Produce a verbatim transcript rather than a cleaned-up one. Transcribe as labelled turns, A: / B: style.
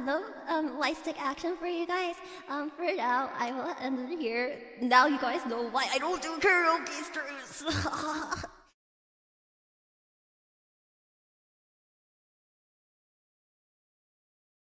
A: enough um, light stick action for you guys. Um, for now, I will end it here. Now you guys know why I don't do karaoke streams.